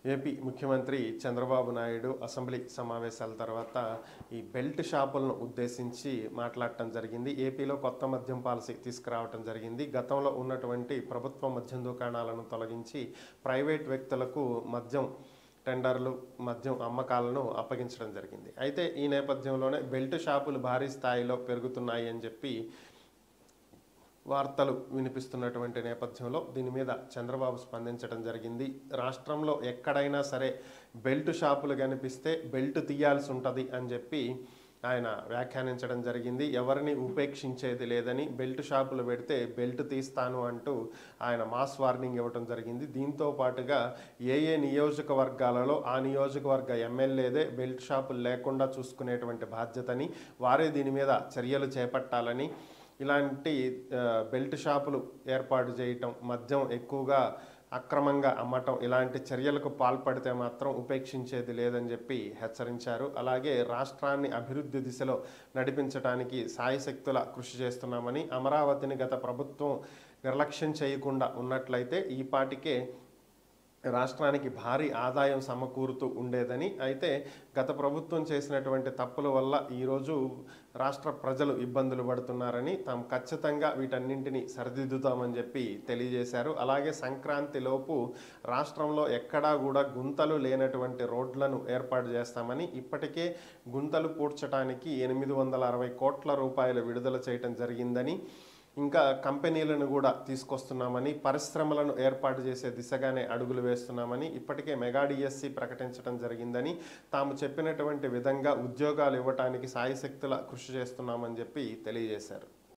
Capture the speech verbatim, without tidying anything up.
AP ముఖ్యమంత్రి Chandrababu Naidu assembly సమావేశాల తర్వాత ఈ బెల్ట్ షాపులను ఉద్దేశించి మాట్లాడటం జరిగింది. ఏపీలో కొత్త మద్యం పాలసీ తీసుకురావటం జరిగింది. గతంలో ఉన్నటువంటి ప్రభుత్వ మద్యం దుకాణాలను తొలగించి ప్రైవేట్ వ్యక్తులకు మద్యం టెండర్లు మద్యం అమ్మకాలను అప్పగించడం జరిగింది. అయితే ఈ నేపథ్యంలోనే బెల్ట్ షాపులు భారీ స్థాయిలో పెరుగుతున్నాయి అని చెప్పి వార్తలు వినిపిస్తున్నటువంటి నేపథ్యంలో దీని మీద చంద్రబాబు స్పందించడం జరిగింది. రాష్ట్రంలో ఎక్కడైనా సరే బెల్ట్ షాపులు కనిపిస్తే బెల్ట్ తీయాల్సి ఉంటుంది అని చెప్పి ఆయన వ్యాఖ్యానించడం జరిగింది. ఎవరిని ఉపేక్షించేది లేదని, బెల్ట్ షాపులు పెడితే బెల్ట్ తీస్తాను అంటూ ఆయన మాస్ వార్నింగ్ ఇవ్వడం జరిగింది. దీంతో పాటుగా ఏ ఏ నియోజకవర్గాలలో ఆ నియోజకవర్గ ఎమ్మెల్యేదే బెల్ట్ షాపులు లేకుండా చూసుకునేటువంటి బాధ్యతని, వారే దీని మీద చర్యలు చేపట్టాలని, ఇలాంటి బెల్ట్ షాపులు ఏర్పాటు చేయటం, మద్యం ఎక్కువగా అక్రమంగా అమ్మటం, ఇలాంటి చర్యలకు పాల్పడితే మాత్రం ఉపేక్షించేది లేదని చెప్పి హెచ్చరించారు. అలాగే రాష్ట్రాన్ని అభివృద్ధి దిశలో నడిపించడానికి సాయశక్తుల కృషి చేస్తున్నామని, అమరావతిని గత ప్రభుత్వం నిర్లక్ష్యం చేయకుండా ఉన్నట్లయితే ఈ పాటికే రాష్ట్రానికి భారీ ఆదాయం సమకూరుతూ ఉండేదని, అయితే గత ప్రభుత్వం చేసినటువంటి తప్పుల వల్ల ఈరోజు రాష్ట్ర ప్రజలు ఇబ్బందులు పడుతున్నారని, తాము ఖచ్చితంగా వీటన్నింటినీ సరిదిద్దుతామని చెప్పి తెలియజేశారు. అలాగే సంక్రాంతి లోపు రాష్ట్రంలో ఎక్కడా కూడా గుంతలు లేనటువంటి రోడ్లను ఏర్పాటు చేస్తామని, ఇప్పటికే గుంతలు పూడ్చడానికి ఎనిమిది వందల అరవై కోట్ల రూపాయలు విడుదల చేయటం జరిగిందని, ఇంకా కంపెనీలను కూడా తీసుకొస్తున్నామని, పరిశ్రమలను ఏర్పాటు చేసే దిశగానే అడుగులు వేస్తున్నామని, ఇప్పటికే మెగా డిఎస్సి ప్రకటించడం జరిగిందని, తాము చెప్పినటువంటి విధంగా ఉద్యోగాలు ఇవ్వటానికి సాయశక్తుల కృషి చేస్తున్నామని చెప్పి తెలియజేశారు.